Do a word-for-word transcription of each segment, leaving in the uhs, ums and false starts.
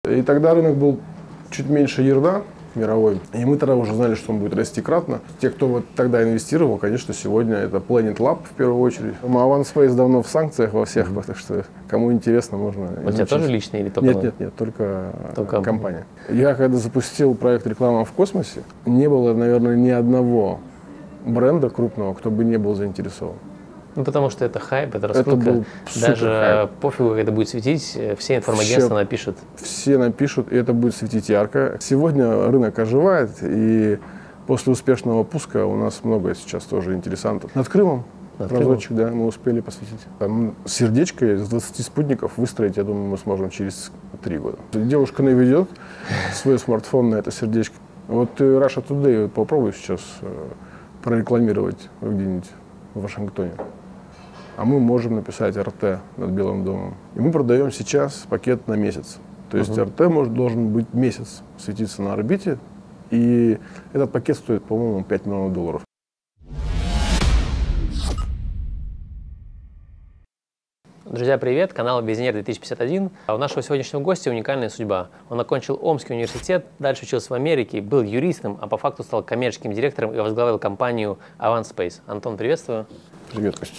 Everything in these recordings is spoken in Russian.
И тогда рынок был чуть меньше ерда мировой, и мы тогда уже знали, что он будет расти кратно. Те, кто вот тогда инвестировал, конечно, сегодня это Planet Lab в первую очередь. Avance Space давно в санкциях во всех, mm-hmm. так что кому интересно, можно. У тебя тоже личный или только? Нет, нет, нет, только, только компания. Я когда запустил проект «Реклама в космосе», не было, наверное, ни одного бренда крупного, кто бы не был заинтересован. Ну, потому что это хайп, это раскрутка. Это Даже хайп. пофигу, как это будет светить, все информагентства напишут. Все напишут, и это будет светить ярко. Сегодня рынок оживает, и после успешного пуска у нас много сейчас тоже интересантов. Над Крымом, Над разочек, Крымом. Да, мы успели посвятить. Там сердечко из двадцати спутников выстроить, я думаю, мы сможем через три года. Девушка наведет свой смартфон на это сердечко. Вот ты Russia Today попробуй сейчас прорекламировать где-нибудь в Вашингтоне. А мы можем написать эр тэ над Белым домом. И мы продаем сейчас пакет на месяц. То есть uh-huh. эр тэ может, должен быть месяц светиться на орбите. И этот пакет стоит, по-моему, пять миллионов долларов. Друзья, привет! Канал Визионер две тысячи пятьдесят один. А у нашего сегодняшнего гостя уникальная судьба. Он окончил Омский университет, дальше учился в Америке, был юристом, а по факту стал коммерческим директором и возглавил компанию Avance Space. Антон, приветствую. Привет, Костя.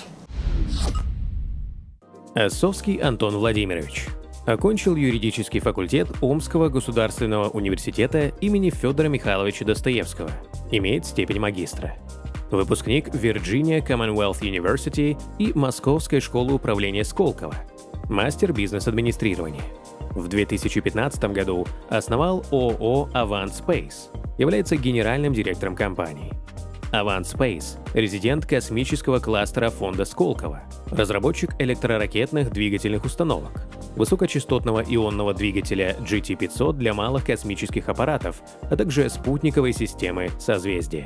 Осовский Антон Владимирович. Окончил юридический факультет Омского государственного университета имени Федора Михайловича Достоевского. Имеет степень магистра. Выпускник Virginia Commonwealth University и Московской школы управления Сколково. Мастер бизнес-администрирования. В две тысячи пятнадцатом году основал ООО Avance Space. Является генеральным директором компании. Avance Space – резидент космического кластера фонда Сколково, разработчик электроракетных двигательных установок, высокочастотного ионного двигателя джи ти пятьсот для малых космических аппаратов, а также спутниковой системы созвездия.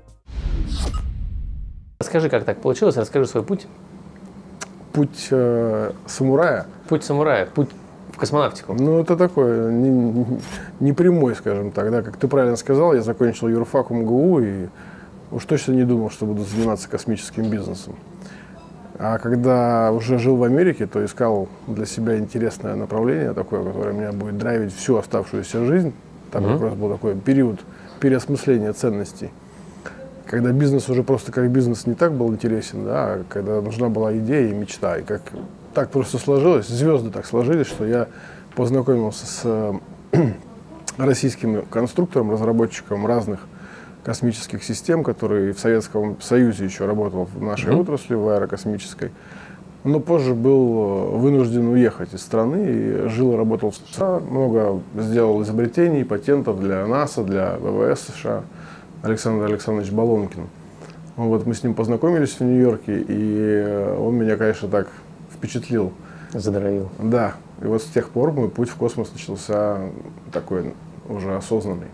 Расскажи, как так получилось, расскажи свой путь. Путь э, самурая? Путь самурая, путь в космонавтику. Ну, это такой, не, не прямой, скажем так. Да? Как ты правильно сказал, я закончил юрфак эм гэ у и уж точно не думал, что буду заниматься космическим бизнесом. А когда уже жил в Америке, то искал для себя интересное направление, такое, которое меня будет драйвить всю оставшуюся жизнь. Там mm-hmm. как раз был такой период переосмысления ценностей. Когда бизнес уже просто как бизнес не так был интересен, да, а когда нужна была идея и мечта. И как так просто сложилось, звезды так сложились, что я познакомился с российским конструктором, разработчиком разных космических систем, который в Советском Союзе еще работал в нашей mm-hmm. отрасли, в аэрокосмической. Но позже был вынужден уехать из страны и жил и работал в США. Много сделал изобретений, патентов для НАСА, для вэ вэ эс США. Александр Александрович Балонкин. Вот мы с ним познакомились в Нью-Йорке, и он меня, конечно, так впечатлил. Задравил. Да. И вот с тех пор мой путь в космос начался такой уже осознанный.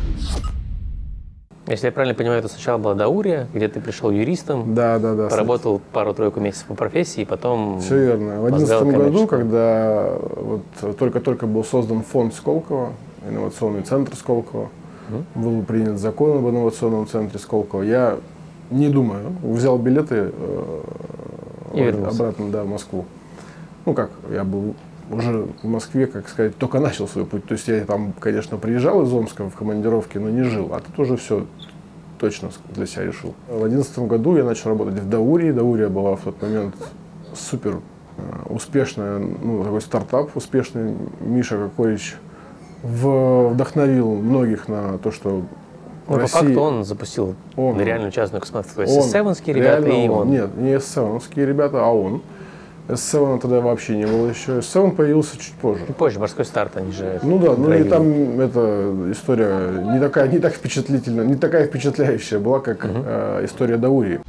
Если я правильно понимаю, это сначала была Даурия, где ты пришел юристом, да, да, да, поработал пару-тройку месяцев по профессии, и потом... Все верно. В две тысячи одиннадцатом году, когда вот только-только был создан фонд Сколково, инновационный центр Сколково, mm-hmm. был принят закон об инновационном центре Сколково, я, не думаю, взял билеты э, обратно да, в Москву. Ну как, я был уже в Москве, как сказать, только начал свой путь. То есть я там, конечно, приезжал из Омска в командировке, но не жил. А тут уже все точно для себя решил. В две тысячи одиннадцатом году я начал работать в Даурии. Даурия была в тот момент супер успешная, ну, такой стартап успешный. Миша Кокорич вдохновил многих на то, что ну, по России... факту он запустил он, реальную частную космонавтику. То есть эс севенские ребята и он. он. Нет, не эс севенские ребята, а он. эс севен тогда вообще не было еще. эс севен появился чуть позже. Позже, морской старт, они же... Ну да, ну и там эта история не такая, не так впечатлительная, не такая впечатляющая была, как uh-huh. э, история Даурии.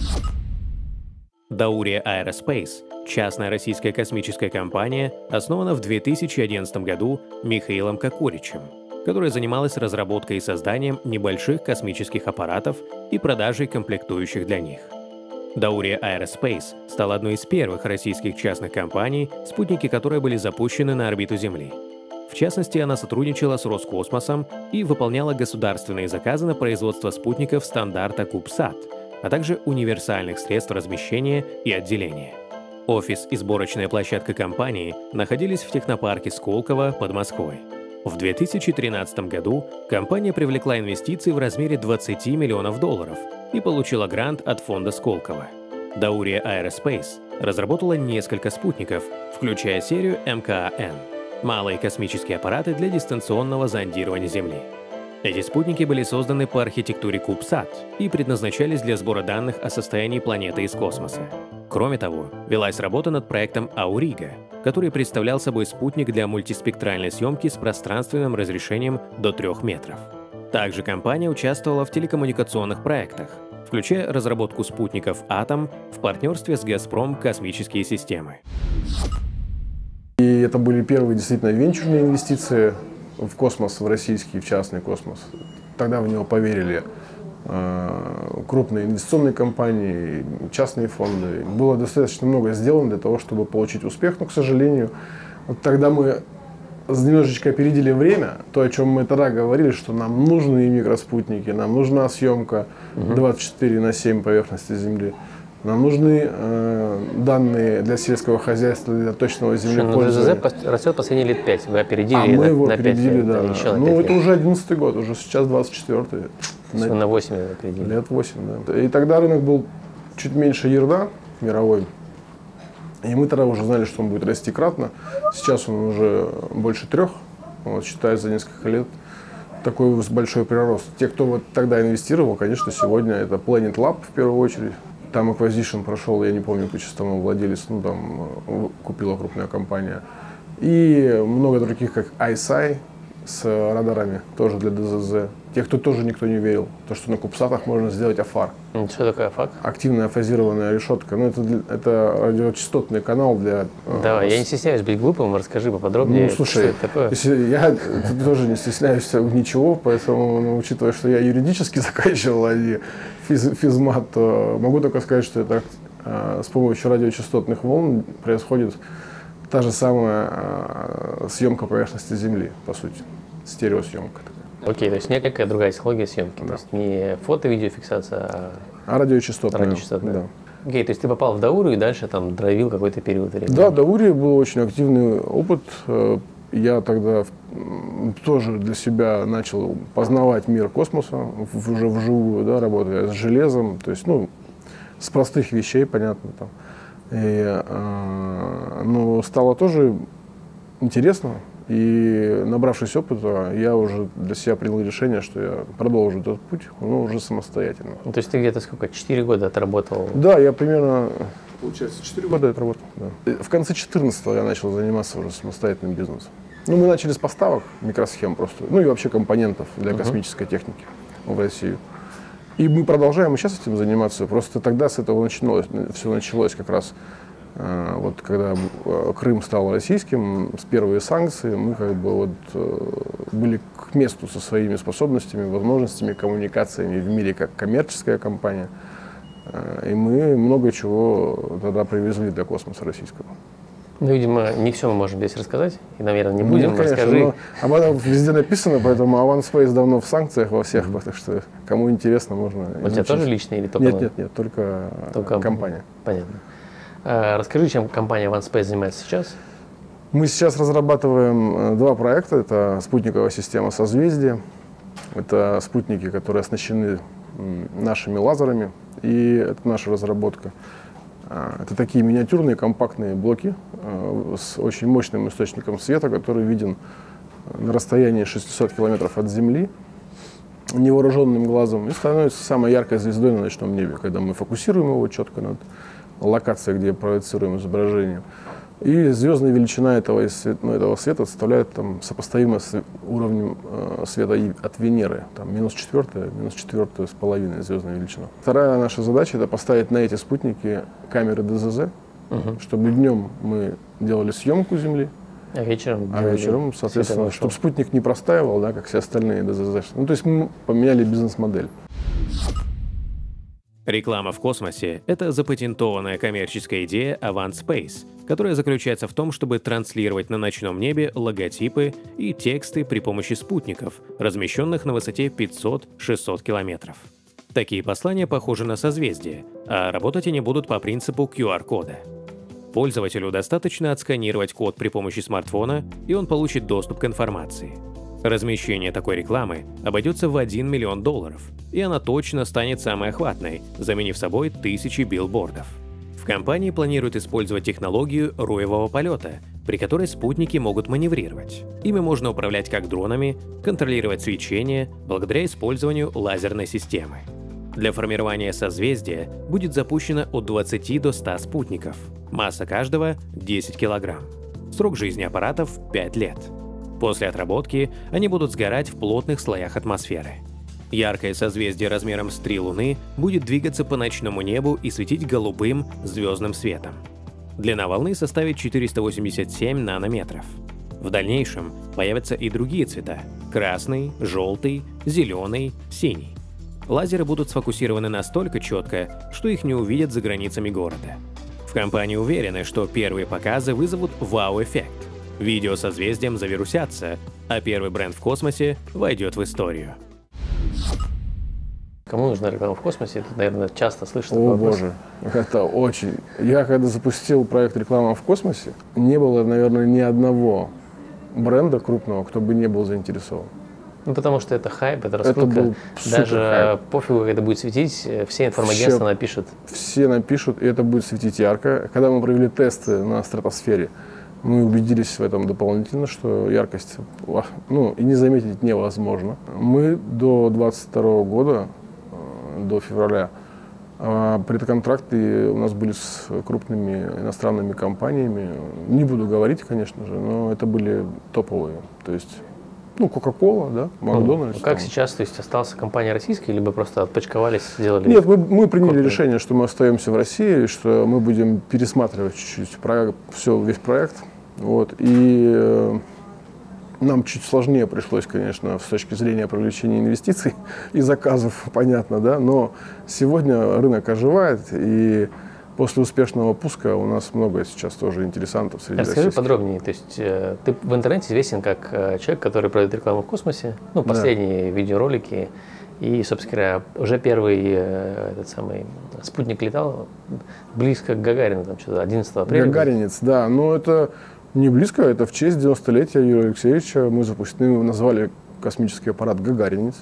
Dauriya Aerospace – частная российская космическая компания, основана в две тысячи одиннадцатом году Михаилом Кокоричем, которая занималась разработкой и созданием небольших космических аппаратов и продажей комплектующих для них. Dauriya Aerospace стала одной из первых российских частных компаний, спутники которой были запущены на орбиту Земли. В частности, она сотрудничала с Роскосмосом и выполняла государственные заказы на производство спутников стандарта CubeSat, а также универсальных средств размещения и отделения. Офис и сборочная площадка компании находились в технопарке Сколково под Москвой. В две тысячи тринадцатом году компания привлекла инвестиции в размере двадцати миллионов долларов и получила грант от фонда Сколково. Dauri Aerospace разработала несколько спутников, включая серию эм ка а эн – малые космические аппараты для дистанционного зондирования Земли. Эти спутники были созданы по архитектуре CubeSat и предназначались для сбора данных о состоянии планеты из космоса. Кроме того, велась работа над проектом Auriga, который представлял собой спутник для мультиспектральной съемки с пространственным разрешением до трёх метров. Также компания участвовала в телекоммуникационных проектах, включая разработку спутников «Атом» в партнерстве с «Газпром Космические системы». И это были первые действительно венчурные инвестиции в космос, в российский, в частный космос. Тогда в него поверили э, крупные инвестиционные компании, частные фонды. Было достаточно много сделано для того, чтобы получить успех, но, к сожалению, вот тогда мы немножечко опередили время, то, о чем мы тогда говорили, что нам нужны микроспутники, нам нужна съемка двадцать четыре на семь поверхности Земли. Нам нужны э, данные для сельского хозяйства, для точного землепользования. Ну, ДЗЗ растет последние лет пять. Вы опередили а мы его на опередили, пять, да. еще Ну, на это лет. уже одиннадцатый год, уже сейчас двадцать четвёртый. На, на восемь опередили. Лет восемь, да. И тогда рынок был чуть меньше ярда мировой. И мы тогда уже знали, что он будет расти кратно. Сейчас он уже больше трех, вот, считая за несколько лет. Такой большой прирост. Те, кто вот тогда инвестировал, конечно, сегодня это Planet Lab в первую очередь. Там acquisition прошел, я не помню, по чистому владелец, ну там купила крупная компания. И много других, как ай эс ай с радарами, тоже для ДЗЗ. Тех, кто тоже никто не верил, то, что на кубсатах можно сделать АФАР. Что такое АФАР? Активная фазированная решетка. Ну, это, это радиочастотный канал для... Давай, э, я не стесняюсь быть глупым, расскажи поподробнее. Ну, слушай, что это такое? Если я тоже не стесняюсь ничего, поэтому, ну, учитывая, что я юридически заканчивал, а не физ, физмат, то могу только сказать, что это э, с помощью радиочастотных волн происходит та же самая э, съемка поверхности Земли, по сути, стереосъемка. Окей, то есть некая другая технология съемки. Да. То есть не фото-видеофиксация, а, а радиочастотная. радиочастотная. Да. Окей, то есть ты попал в Дауру и дальше там дровил какой-то период времени. Да, Даури был очень активный опыт. Я тогда тоже для себя начал познавать мир космоса, уже вживую, да, работая с железом, то есть, ну, с простых вещей, понятно, там. И, э, но стало тоже интересно. И, набравшись опыта, я уже для себя принял решение, что я продолжу этот путь, но уже самостоятельно. Ну, то есть ты где-то сколько, четыре года отработал? Да, я примерно, получается, четыре года отработал. Да. В конце четырнадцатого я начал заниматься уже самостоятельным бизнесом. Ну, мы начали с поставок микросхем просто, ну и вообще компонентов для uh-huh. космической техники в Россию. И мы продолжаем и сейчас этим заниматься. Просто тогда с этого началось, все началось как раз. Вот когда Крым стал российским, с первые санкции, мы как бы вот были к месту со своими способностями, возможностями, коммуникациями в мире как коммерческая компания. И мы много чего тогда привезли для космоса российского. Ну, видимо, не все мы можем здесь рассказать, и, наверное, не будем. Ну, конечно, расскажи. Об этом везде написано, поэтому OneSpace давно в санкциях во всех, так что кому интересно, можно У тебя тоже личный или только? Нет, нет, нет, только, только компания. Понятно. Расскажи, чем компания OneSpace занимается сейчас? Мы сейчас разрабатываем два проекта. Это спутниковая система «Созвездие». Это спутники, которые оснащены нашими лазерами. И это наша разработка. Это такие миниатюрные компактные блоки с очень мощным источником света, который виден на расстоянии шестисот километров от Земли невооруженным глазом и становится самой яркой звездой на ночном небе, когда мы фокусируем его четко над локацией, где проецируем изображение. И звездная величина этого, ну, этого света составляет там, сопоставимо с уровнем э, света от Венеры. Там, минус четвертая, минус четвертая с половиной звездная величина. Вторая наша задача — это поставить на эти спутники камеры ДЗЗ, угу. чтобы днем мы делали съемку Земли, а вечером, а вечером соответственно, чтобы спутник не простаивал, да, как все остальные ДЗЗ. Ну, то есть мы поменяли бизнес-модель. Реклама в космосе – это запатентованная коммерческая идея OneSpace, которая заключается в том, чтобы транслировать на ночном небе логотипы и тексты при помощи спутников, размещенных на высоте пятьсот-шестьсот километров. Такие послания похожи на созвездие, а работать они будут по принципу ку ар кода. Пользователю достаточно отсканировать код при помощи смартфона, и он получит доступ к информации. Размещение такой рекламы обойдется в один миллион долларов, и она точно станет самой охватной, заменив собой тысячи билбордов. В компании планируют использовать технологию роевого полета, при которой спутники могут маневрировать. Ими можно управлять как дронами, контролировать свечение благодаря использованию лазерной системы. Для формирования созвездия будет запущено от двадцати до ста спутников. Масса каждого – десять килограмм. Срок жизни аппаратов – пять лет. После отработки они будут сгорать в плотных слоях атмосферы. Яркое созвездие размером с три Луны будет двигаться по ночному небу и светить голубым звездным светом. Длина волны составит четыреста восемьдесят семь нанометров. В дальнейшем появятся и другие цвета – красный, желтый, зеленый, синий. Лазеры будут сфокусированы настолько четко, что их не увидят за границами города. В компании уверены, что первые показы вызовут вау-эффект. Видео созвездием завирусятся, а первый бренд в космосе войдет в историю. Кому нужна реклама в космосе? Это, наверное, часто слышно. О боже, это очень. Я когда запустил проект «Реклама в космосе», не было, наверное, ни одного бренда крупного, кто бы не был заинтересован. Ну, потому что это хайп, это раскрутка. Это Даже хайп. пофигу, как это будет светить, все информагентства напишут. Все напишут, и это будет светить ярко. Когда мы провели тесты на стратосфере, мы убедились в этом дополнительно, что яркость, ну, и не заметить невозможно. Мы до двадцать второго года, до февраля, предконтракты у нас были с крупными иностранными компаниями. Не буду говорить, конечно же, но это были топовые. То есть, ну, Кока-Кола, да, Макдональдс. Ну, как там. Сейчас, то есть, остался компания российская, либо просто отпочковались, сделали? Нет, мы, мы приняли крупные. решение, что мы остаемся в России, что мы будем пересматривать чуть-чуть проект, все, весь проект. Вот, и э, нам чуть сложнее пришлось, конечно, с точки зрения привлечения инвестиций и заказов, понятно, да, но сегодня рынок оживает, и после успешного пуска у нас много сейчас тоже интересантов среди Расскажи российских. подробнее, то есть э, ты в интернете известен как э, человек, который продает рекламу в космосе, ну, последние да. видеоролики, и, собственно говоря, уже первый э, этот самый спутник летал близко к Гагарину, там что-то одиннадцатого апреля. Гагаринец, да, но это не близко, это в честь девяностолетия Юрия Алексеевича мы запустили, мы назвали космический аппарат «Гагаринец».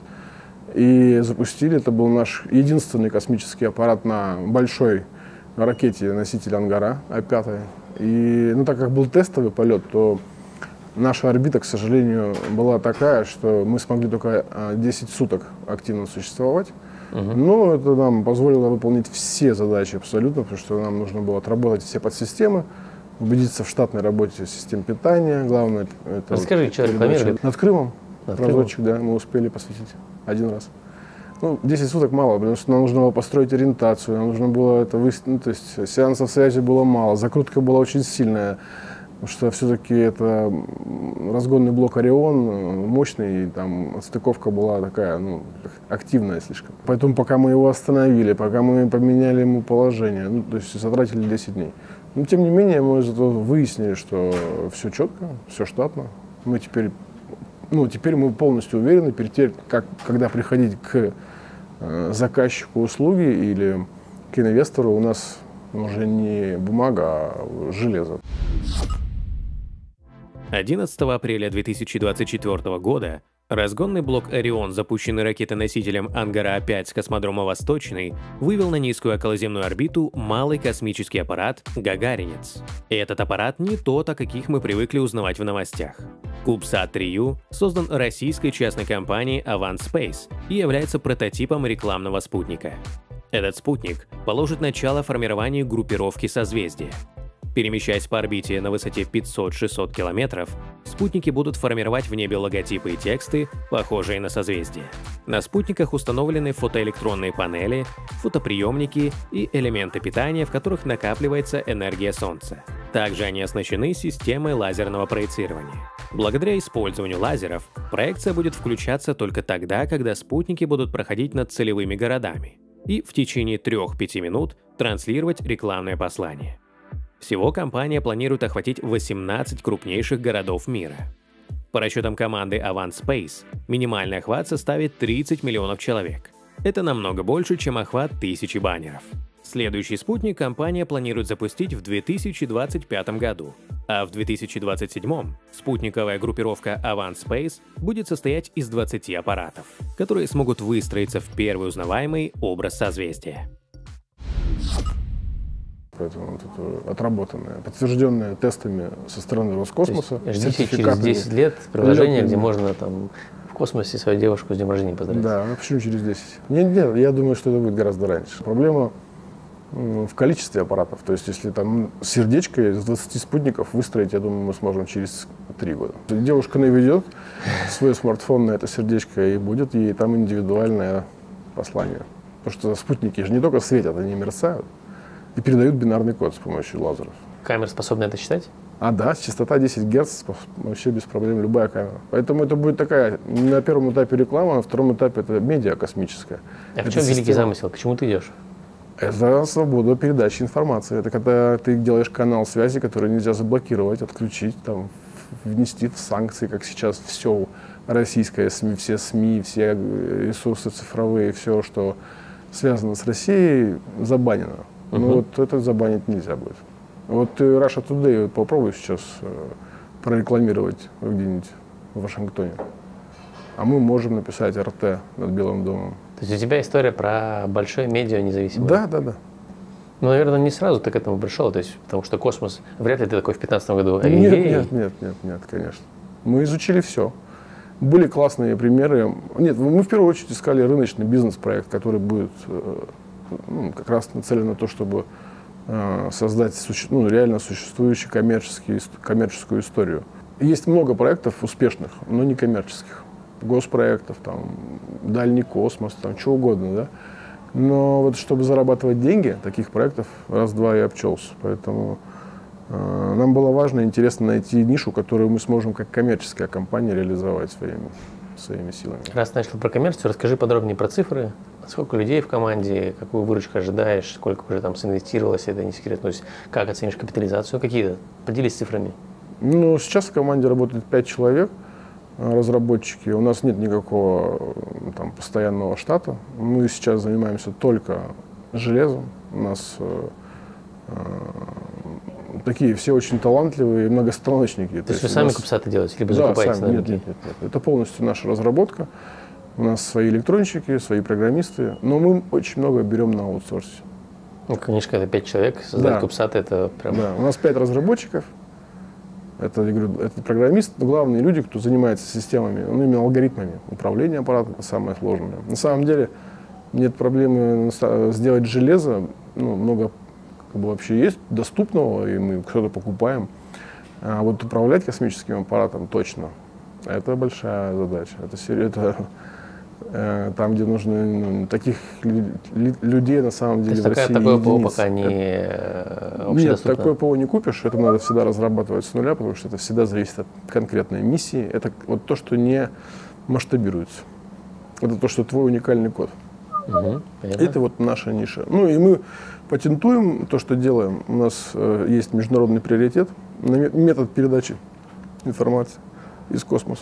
И запустили, это был наш единственный космический аппарат на большой ракете носитель Ангара А пять. И, ну, так как был тестовый полет, то наша орбита, к сожалению, была такая, что мы смогли только десять суток активно существовать. Угу. Но это нам позволило выполнить все задачи абсолютно, потому что нам нужно было отработать все подсистемы, убедиться в штатной работе систем питания. Главное, это расскажи, вот, что рекламировали? Над Крымом. Над Разочек, Крымом? да, мы успели посвятить один раз. Ну, десять суток мало, потому что нам нужно было построить ориентацию, нам нужно было это выяснить, ну, то есть сеансов связи было мало, закрутка была очень сильная, потому что все-таки это разгонный блок «Орион», мощный, и там отстыковка была такая, ну, активная слишком. Поэтому пока мы его остановили, пока мы поменяли ему положение, ну, то есть затратили десять дней. Но тем не менее мы зато выяснили, что все четко, все штатно. Мы теперь, ну, теперь мы полностью уверены, перед тем, как, когда приходить к э, заказчику услуги или к инвестору, у нас уже не бумага, а железо. одиннадцатого апреля две тысячи двадцать четвёртого года разгонный блок «Орион», запущенный ракетоносителем Ангара А пять с космодрома Восточный, вывел на низкую околоземную орбиту малый космический аппарат «Гагаринец». И этот аппарат не тот, о каких мы привыкли узнавать в новостях. CubeSat три ю создан российской частной компанией Avant Space и является прототипом рекламного спутника. Этот спутник положит начало формированию группировки созвездия. Перемещаясь по орбите на высоте пятьсот-шестьсот километров, спутники будут формировать в небе логотипы и тексты, похожие на созвездия. На спутниках установлены фотоэлектронные панели, фотоприемники и элементы питания, в которых накапливается энергия Солнца. Также они оснащены системой лазерного проецирования. Благодаря использованию лазеров, проекция будет включаться только тогда, когда спутники будут проходить над целевыми городами и в течение трёх-пяти минут транслировать рекламное послание. Всего компания планирует охватить восемнадцать крупнейших городов мира. По расчетам команды Avant Space, минимальный охват составит тридцать миллионов человек. Это намного больше, чем охват тысячи баннеров. Следующий спутник компания планирует запустить в две тысячи двадцать пятом году, а в две тысячи двадцать седьмом спутниковая группировка Avant Space будет состоять из двадцати аппаратов, которые смогут выстроиться в первый узнаваемый образ созвездия. Поэтому вот это отработанное, подтвержденное тестами со стороны Роскосмоса. Ждите через десять лет приложение, где можно там в космосе свою девушку с днем рождения поздравить. Да, ну почему через десять? Нет, нет, я думаю, что это будет гораздо раньше. Проблема в количестве аппаратов. То есть, если там сердечко из двадцати спутников выстроить, я думаю, мы сможем через три года. Девушка наведет свой смартфон на это сердечко, и будет ей там индивидуальное послание. Потому что спутники же не только светят, они мерцают и передают бинарный код с помощью лазеров. Камера способна это считать? А да, частота десять герц, вообще без проблем любая камера. Поэтому это будет такая, на первом этапе реклама, на втором этапе это медиа космическая. А в чем великий замысел? К чему ты идешь? Это свобода передачи информации. Это когда ты делаешь канал связи, который нельзя заблокировать, отключить, там, внести в санкции, как сейчас все российское СМИ, все СМИ, все ресурсы цифровые, все, что связано с Россией, забанено. Но uh-huh. вот это забанить нельзя будет. Вот ты Russia Today попробуй сейчас э, прорекламировать где-нибудь в Вашингтоне. А мы можем написать эр тэ над Белым домом. То есть у тебя история про большое медиа независимое? Да, да, да. Ну, наверное, не сразу ты к этому пришел, то есть, потому что космос, вряд ли ты такой в пятнадцатом году. Нет, нет, нет, нет, нет, конечно. Мы изучили все. Были классные примеры. Нет, мы в первую очередь искали рыночный бизнес-проект, который будет ну, как раз нацелен на то, чтобы э, создать суще... ну, реально существующую коммерческую историю. Есть много проектов успешных, но не коммерческих. Госпроектов, там, дальний космос, там, чего угодно, да. Но вот чтобы зарабатывать деньги, таких проектов раз-два и обчелся. Поэтому э, нам было важно и интересно найти нишу, которую мы сможем как коммерческая компания реализовать своими, своими силами. Раз начал про коммерцию, расскажи подробнее про цифры. Сколько людей в команде, какую выручку ожидаешь, сколько уже там синвестировалось, это не секрет. То есть как оценишь капитализацию какие-то? Поделись цифрами. Ну, сейчас в команде работает пять человек. Разработчики. У нас нет никакого там постоянного штата. Мы сейчас занимаемся только железом. У нас э, э, такие все очень талантливые многостаночники. То, То есть вы сами нас... кубсаты делаете, либо да, закупаете сами. Нет, нет, нет, нет. Это полностью наша разработка. У нас свои электронщики, свои программисты. Но мы очень много берем на аутсорсе. Ну, конечно, когда пять человек, создать да. кубсаты, это прям... Да, у нас пять разработчиков. Это, я говорю, это программист, но главные люди, кто занимается системами, ну, именно алгоритмами. Управление аппаратом – это самое сложное. На самом деле нет проблемы сделать железо, ну, много как бы, вообще есть доступного, и мы что-то покупаем. А вот управлять космическим аппаратом точно – это большая задача. Это, это э, там, где нужно ну, таких людей на самом деле То есть в России такое ПО единиц. пока не это, Нет, такое ПО не купишь, это надо всегда разрабатывать с нуля, потому что это всегда зависит от конкретной миссии. Это вот то, что не масштабируется. Это то, что твой уникальный код. Угу, это вот наша ниша. Ну и мы патентуем то, что делаем. У нас э, есть международный приоритет на метод передачи информации из космоса.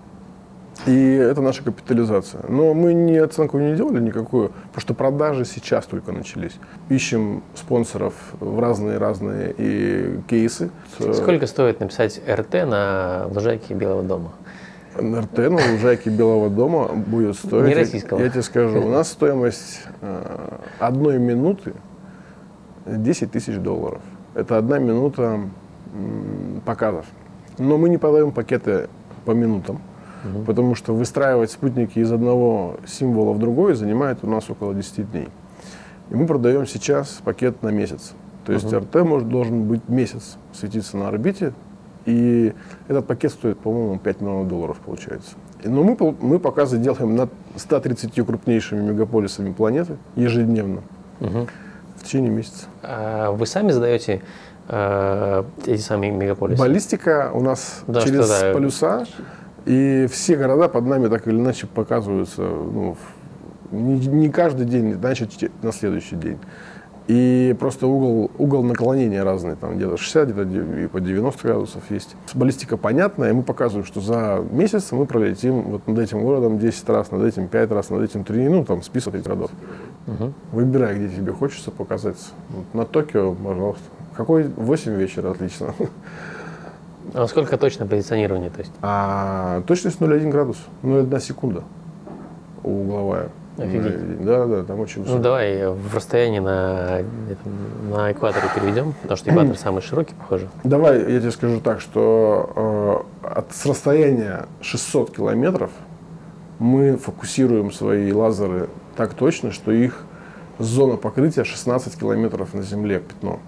И это наша капитализация. Но мы ни оценку не делали никакую, потому что продажи сейчас только начались. Ищем спонсоров в разные-разные и кейсы. Сколько стоит написать эр тэ на лужайке Белого дома? эр тэ на лужайке Белого дома будет стоить... Не российского. Я тебе скажу, у нас стоимость э, одной минуты десять тысяч долларов. Это одна минута м, показов. Но мы не продаем пакеты по минутам. Угу. Потому что выстраивать спутники из одного символа в другой занимает у нас около десяти дней. И мы продаем сейчас пакет на месяц. То есть угу. эр тэ может, должен быть месяц светиться на орбите. И этот пакет стоит, по-моему, пять миллионов долларов получается. Но мы, мы показы делаем над ста тридцатью крупнейшими мегаполисами планеты ежедневно угу. в течение месяца. А вы сами задаете э, эти самые мегаполисы? Баллистика у нас да, через да. полюса. И все города под нами так или иначе показываются ну, не, не каждый день, значит на следующий день. И просто угол, угол наклонения разный, там где-то шестьдесят, где-то и по девяносто градусов есть. Баллистика понятная, и мы показываем, что за месяц мы пролетим вот над этим городом десять раз, над этим пять раз, над этим три, ну там список этих городов. Угу. Выбирай, где тебе хочется показать. Вот на Токио, пожалуйста. Какой? восемь вечера, отлично. А сколько точно позиционирование? То есть? А точность ноль целых один градус, ноль целых одна секунда угловая. Офигеть. Да, да, там очень высоко. Ну давай в расстоянии на, на экваторе переведем, потому что экватор самый широкий, похоже. Давай я тебе скажу так, что э, от, с расстояния шестьсот километров мы фокусируем свои лазеры так точно, что их зона покрытия шестнадцать километров на Земле пятно.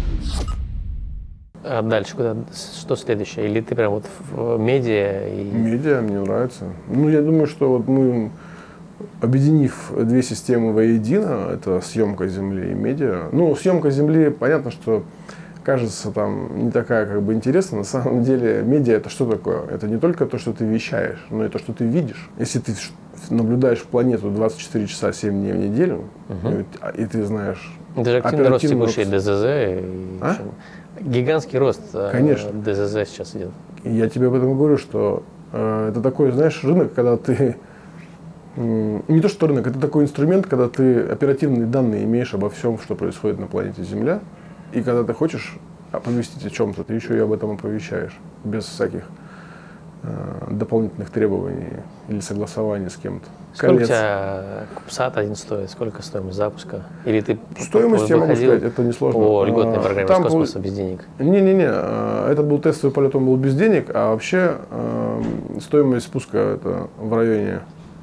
А дальше куда? Что следующее? Или ты прям вот в медиа? И... Медиа мне нравится. Ну, я думаю, что вот мы, объединив две системы воедино, это съемка Земли и медиа. Ну, съемка Земли, понятно, что кажется там не такая как бы интересная. На самом деле медиа это что такое? Это не только то, что ты вещаешь, но и то, что ты видишь. Если ты наблюдаешь планету двадцать четыре часа семь дней в неделю, угу. и, и ты знаешь... Это же активный рост текущей ДЗЗ. И, а? Гигантский рост. Конечно. ДЗЗ сейчас идет. Я тебе об этом говорю, что э, это такой, знаешь, рынок, когда ты... Э, не то, что рынок, это такой инструмент, когда ты оперативные данные имеешь обо всем, что происходит на планете Земля. И когда ты хочешь оповестить о чем-то, ты еще и об этом оповещаешь. Без всяких э, дополнительных требований или согласований с кем-то. Сколько Колец. У тебя Кубсат один стоит? Сколько стоимость запуска? Или ты стоимость, я могу сказать, это несложно. По льготной программе Там с космоса был... без денег? Не-не-не, это был тестовый полет, он был без денег, а вообще э, стоимость спуска это в районе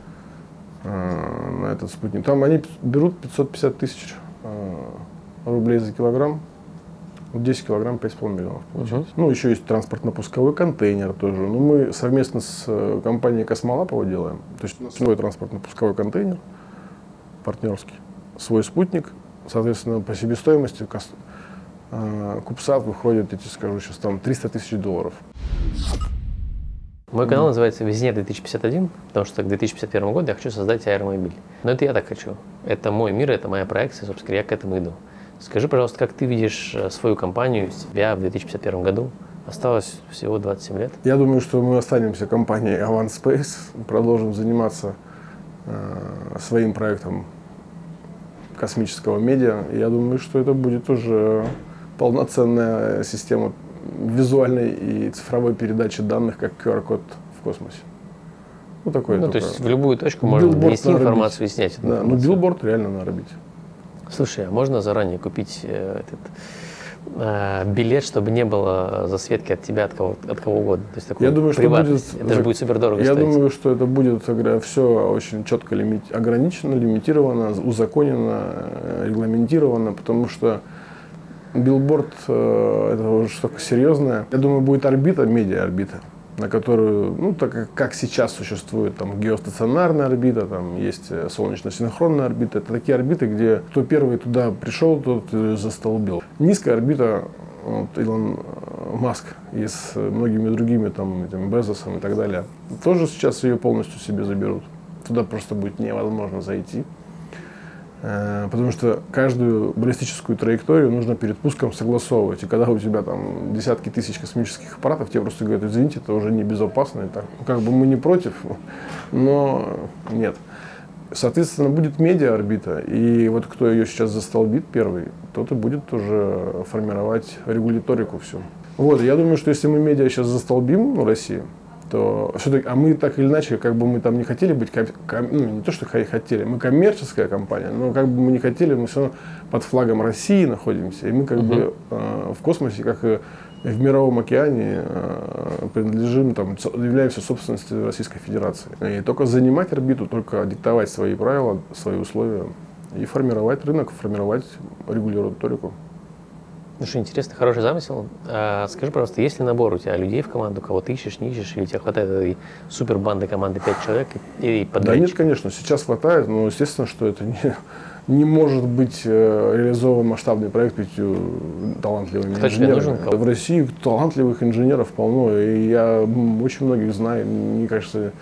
э, на этот спутник. Там они берут пятьсот пятьдесят тысяч э, рублей за килограмм. десять килограмм, пять с половиной миллионов получается. Uh-huh. Ну, еще есть транспортно-пусковой контейнер тоже. Ну, мы совместно с компанией Космолапова делаем. То есть свой транспортно-пусковой контейнер, партнерский, свой спутник. Соответственно, по себестоимости Кубсат выходит, я тебе скажу, сейчас там триста тысяч долларов. Мой канал mm. называется «Визинер две тысячи пятьдесят один», потому что к две тысячи пятьдесят первому году я хочу создать аэромобиль. Но это я так хочу. Это мой мир, это моя проекция, собственно, я к этому иду. Скажи, пожалуйста, как ты видишь свою компанию, себя в две тысячи пятьдесят первом году? Осталось всего двадцать семь лет. Я думаю, что мы останемся компанией Avant Space, продолжим заниматься э, своим проектом космического медиа. Я думаю, что это будет уже полноценная система визуальной и цифровой передачи данных, как ку ар код в космосе. Ну, такой ну только... то есть в любую точку можно донести информацию и снять эту да, информацию. Ну, билборд реально на орбите. Слушай, а можно заранее купить э, этот э, билет, чтобы не было засветки от тебя, от кого, от кого угодно? То есть такой я думаю, что будет, это же будет супер дорого Я стоить. думаю, что это будет все очень четко лимит, ограничено, лимитировано, узаконено, регламентировано, потому что билборд э, это уже что-то серьезное. Я думаю, будет орбита, медиа-орбита, на которую, ну, так как, как сейчас существует там геостационарная орбита, там есть солнечно-синхронная орбита. Это такие орбиты, где кто первый туда пришел, тот застолбил. Низкая орбита, вот, Илон Маск и с многими другими, там, этим Безосом и так далее, тоже сейчас ее полностью себе заберут. Туда просто будет невозможно зайти. Потому что каждую баллистическую траекторию нужно перед пуском согласовывать. И когда у тебя там десятки тысяч космических аппаратов, тебе просто говорят, извините, это уже небезопасно. И так. Ну, как бы мы не против, но нет. Соответственно, будет медиа-орбита. И вот кто ее сейчас застолбит первый, тот и будет уже формировать регуляторику всю. Вот, я думаю, что если мы медиа сейчас застолбим, ну, Россию, то все-таки, а мы так или иначе, как бы мы там не хотели быть, ком, ком, ну не то, что хотели, мы коммерческая компания, но как бы мы не хотели, мы все равно под флагом России находимся, и мы как uh-huh. бы э, в космосе, как и в мировом океане, э, принадлежим, там, являемся собственностью Российской Федерации. И только занимать орбиту, только диктовать свои правила, свои условия и формировать рынок, формировать регуляторику. Ну что, интересно, хороший замысел. А, скажи, пожалуйста, есть ли набор у тебя людей в команду, кого ты ищешь, не ищешь, или тебе хватает этой супер банды команды пять человек и, и Да нет, конечно, сейчас хватает, но естественно, что это не, не может быть э, реализован масштабный проект пятью талантливыми Кто инженерами. Тебе нужен? В России талантливых инженеров полно, и я очень многих знаю, мне кажется,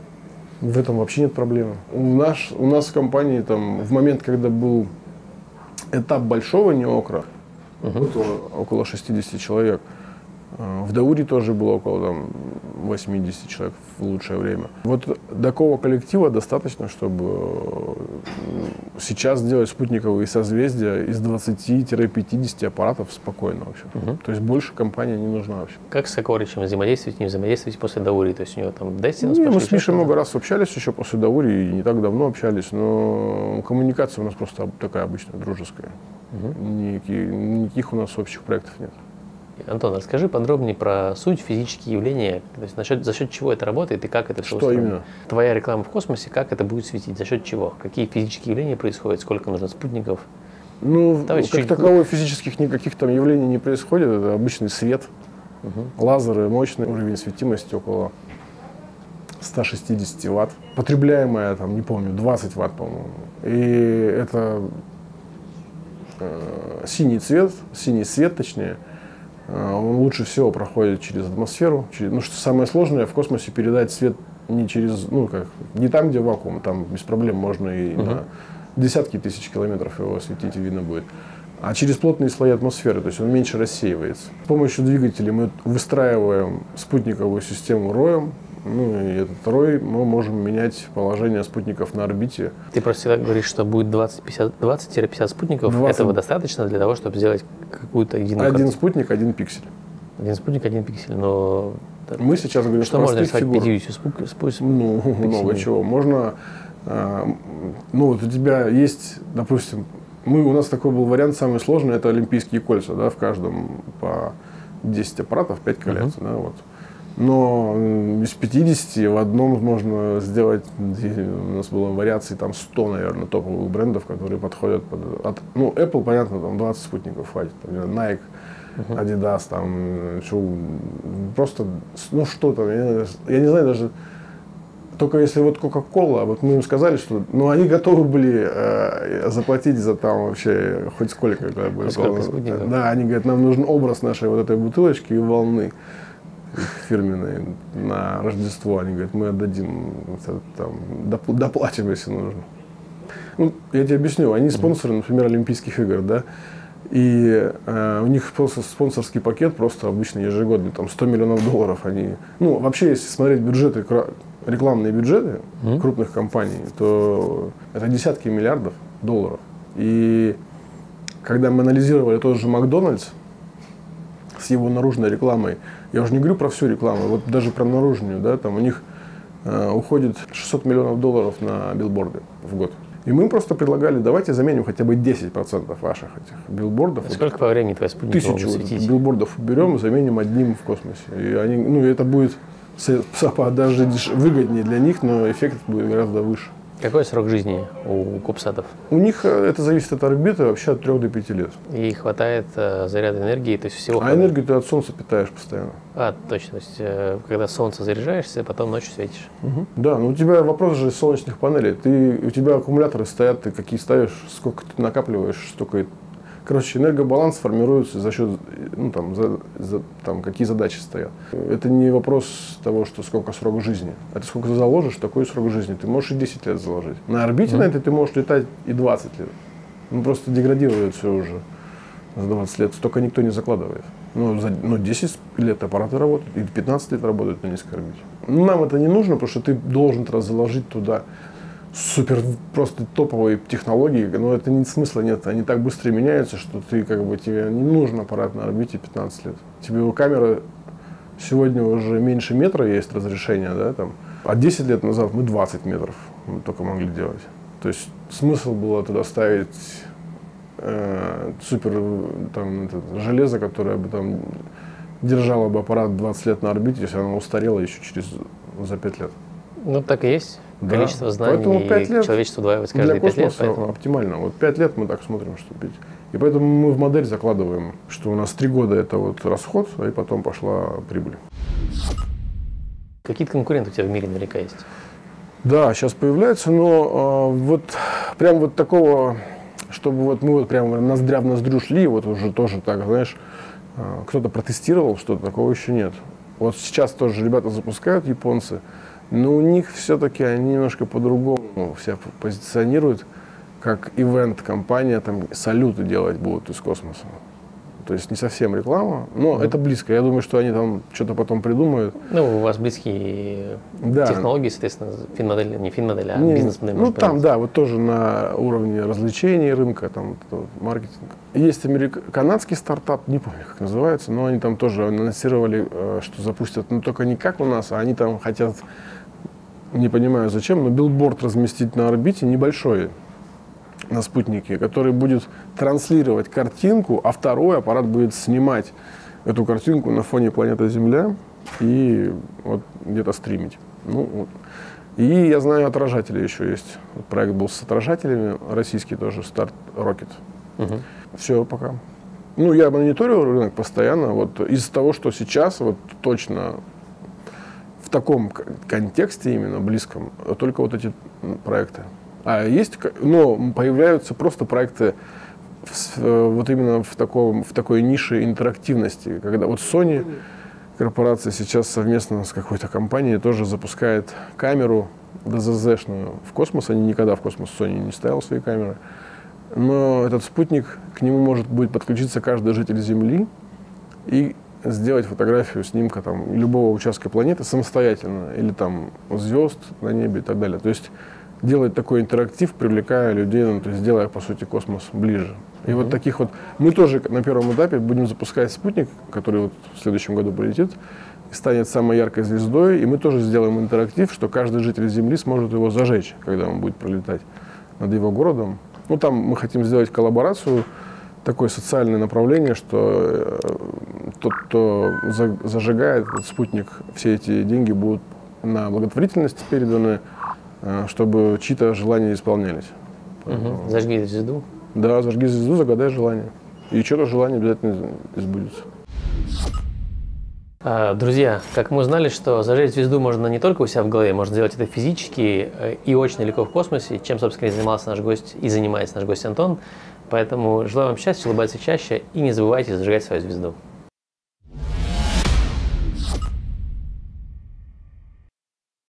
в этом вообще нет проблемы. У нас, у нас в компании там, в момент, когда был этап большого неокра, Угу. около, около шестидесяти человек. В Даури тоже было около там, восьмидесяти человек в лучшее время. Вот такого коллектива достаточно, чтобы сейчас сделать спутниковые созвездия из двадцати-пятидесяти аппаратов спокойно вообще. Угу. То есть больше компания не нужна вообще. Как с Акоричем взаимодействовать, не взаимодействовать после Даури? То есть у него там Destiny? Не, мы с Мишей много раз общались еще после Даури, и не так давно общались, но коммуникация у нас просто такая обычная, дружеская. Угу. Никаких, никаких у нас общих проектов нет. Антон, расскажи подробнее про суть физические явления, то есть насчет, за счет чего это работает и как это все Что устроено. именно? Твоя реклама в космосе, как это будет светить, за счет чего? Какие физические явления происходят, сколько нужно спутников? Ну, Давай как чуть-чуть. таковой физических никаких там явлений не происходит, это обычный свет, Угу. лазеры мощный, уровень светимости около ста шестидесяти ватт, потребляемая там, не помню, двадцать ватт, по-моему. И это э, синий цвет, синий свет точнее, он лучше всего проходит через атмосферу. Через, ну, что самое сложное в космосе передать свет не через, ну как, не там, где вакуум, там без проблем можно и uh-huh. на десятки тысяч километров его осветить и видно будет. А через плотные слои атмосферы, то есть он меньше рассеивается. С помощью двигателей мы выстраиваем спутниковую систему роем. Ну и этот рой мы можем менять положение спутников на орбите. Ты просто всегда говоришь, что будет двадцать-пятьдесят спутников. двадцать. Этого достаточно для того, чтобы сделать какую-то единую Один картинку? спутник, один пиксель. Один спутник, один пиксель. Но Мы сейчас говорим что про можно простых рисовать фигур. пятьюдесятью спу- спу- Ну, пикселями? много чего. Можно, э, ну вот у тебя есть, допустим, мы, у нас такой был вариант, самый сложный, это олимпийские кольца, да, в каждом по десять аппаратов, пять колец, uh-huh. да, вот. Но из пятидесяти в одном можно сделать, у нас было вариаций там сто, наверное, топовых брендов, которые подходят под, от, ну, Apple, понятно, там двадцать спутников хватит, там, Nike, uh-huh. Adidas, там, что, просто, ну, что там, я, я не знаю даже, только если вот Coca-Cola, вот мы им сказали, что, ну, они готовы были э, заплатить за там вообще хоть сколько, как бы, сколько спутников? Да, они говорят, нам нужен образ нашей вот этой бутылочки и волны фирменные на Рождество. Они говорят, мы отдадим, там, доплатим, если нужно. Ну, я тебе объясню, они спонсоры, например, Олимпийских игр, да, и э, у них просто спонсорский пакет просто обычно ежегодный, там сто миллионов долларов они, ну, вообще, если смотреть бюджеты, рекламные бюджеты mm-hmm. крупных компаний, то это десятки миллиардов долларов. И когда мы анализировали тот же Макдональдс с его наружной рекламой, я уже не говорю про всю рекламу, вот даже про наружную, да, там у них э, уходит шестьсот миллионов долларов на билборды в год. И мы им просто предлагали, давайте заменим хотя бы десять процентов ваших этих билбордов. А сколько по времени твои спутники могут Тысячу светить? билбордов берем и заменим одним в космосе. И они, ну, это будет даже выгоднее для них, но эффект будет гораздо выше. Какой срок жизни у кубсатов? У них это зависит от орбиты, вообще от трёх до пяти лет. И хватает э, заряда энергии, то есть всего. А хватает. энергию ты от солнца питаешь постоянно. А, точно. То есть, э, когда солнце заряжаешься, потом ночью светишь. Угу. Да, но у тебя вопрос же из солнечных панелей. Ты, у тебя аккумуляторы стоят, ты какие ставишь, сколько ты накапливаешь, столько. Короче, энергобаланс формируется за счет, ну, там, за, за, там, какие задачи стоят. Это не вопрос того, что сколько срок жизни. Это сколько ты заложишь, такой срок жизни. Ты можешь и десять лет заложить. На орбите mm-hmm. на этой ты можешь летать и двадцать лет. Ну, просто деградирует все уже за двадцать лет. Столько никто не закладывает. Ну, за, ну, десять лет аппараты работают, и пятнадцать лет работают на низкой орбите. Ну, нам это не нужно, потому что ты должен раз заложить туда супер просто топовые технологии, но это не смысла нет, они так быстро меняются, что ты как бы тебе не нужен аппарат на орбите пятнадцать лет. Тебе у камеры сегодня уже меньше метра есть разрешение, да, там, а десять лет назад мы двадцать метров мы только могли делать. То есть смысл было туда ставить э, супер там, это, железо, которое бы там держало бы аппарат двадцать лет на орбите, если оно устарело еще через за пять лет. Ну, так и есть. Да. Количество знаний лет человечество удваивается каждые пять лет. Поэтому оптимально. Вот пять лет мы так смотрим, что пить. И поэтому мы в модель закладываем, что у нас три года это вот расход, и потом пошла прибыль. Какие-то конкуренты у тебя в мире наверняка есть? Да, сейчас появляются, но э, вот прям вот такого, чтобы вот мы вот прям ноздря в ноздрю шли, вот уже тоже так, знаешь, э, кто-то протестировал что-то, такого еще нет. Вот сейчас тоже ребята запускают, японцы, но у них все-таки они немножко по-другому себя позиционируют. как ивент-компания, там салюты делать будут из космоса. То есть не совсем реклама, но mm-hmm. это близко. Я думаю, что они там что-то потом придумают. Ну, у вас близкие да. технологии, соответственно, фин-модель, не фин-модель, а не, бизнес-модель. Ну, там, быть. Да, вот тоже на уровне развлечений рынка, там, маркетинг. Есть америк... канадский стартап, не помню, как называется, но они там тоже анонсировали, что запустят, ну, только не как у нас, а они там хотят, не понимаю зачем, но билборд разместить на орбите небольшой, на спутнике, который будет транслировать картинку, а второй аппарат будет снимать эту картинку на фоне планеты Земля и вот где-то стримить. Ну, вот. И я знаю, отражатели еще есть. Вот проект был с отражателями, российский тоже, Start Rocket. Угу. Все, пока. Ну, я мониторю рынок постоянно. Вот из того, что сейчас, вот точно в таком контексте именно близком, только вот эти проекты. А есть, но появляются просто проекты в, вот именно в, таком, в такой нише интерактивности, когда вот Sony, корпорация, сейчас совместно с какой-то компанией тоже запускает камеру ди зет зет-шную в космос. Они никогда в космос Sony не ставил свои камеры. Но этот спутник, к нему может будет подключиться каждый житель Земли и сделать фотографию, снимка там, любого участка планеты самостоятельно, или там звезд на небе и так далее. То есть делать такой интерактив, привлекая людей, ну, то есть делая, по сути, космос ближе. И mm-hmm. вот таких вот... Мы тоже на первом этапе будем запускать спутник, который вот в следующем году полетит, и станет самой яркой звездой, и мы тоже сделаем интерактив, что каждый житель Земли сможет его зажечь, когда он будет пролетать над его городом. Ну, там мы хотим сделать коллаборацию, такое социальное направление, что э, тот, кто за, зажигает этот спутник, все эти деньги будут на благотворительность переданы, чтобы чьи-то желания исполнялись. Угу. Зажги звезду. Да, зажги звезду, загадай желание. И что-то желание обязательно избудется. Друзья, как мы узнали, что зажечь звезду можно не только у себя в голове, можно сделать это физически и очень далеко в космосе, чем, собственно, занимался наш гость и занимается наш гость Антон. Поэтому желаю вам счастья, улыбаться чаще и не забывайте зажигать свою звезду.